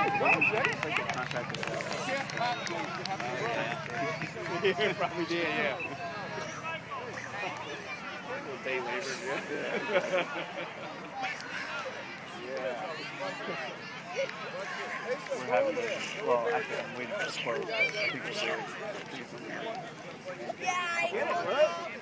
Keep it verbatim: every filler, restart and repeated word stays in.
Yeah, probably did, yeah. Day labor, yeah. Yeah. We're having, a, well, actually, I'm waiting for the quote. I think it's there. I think it's in there.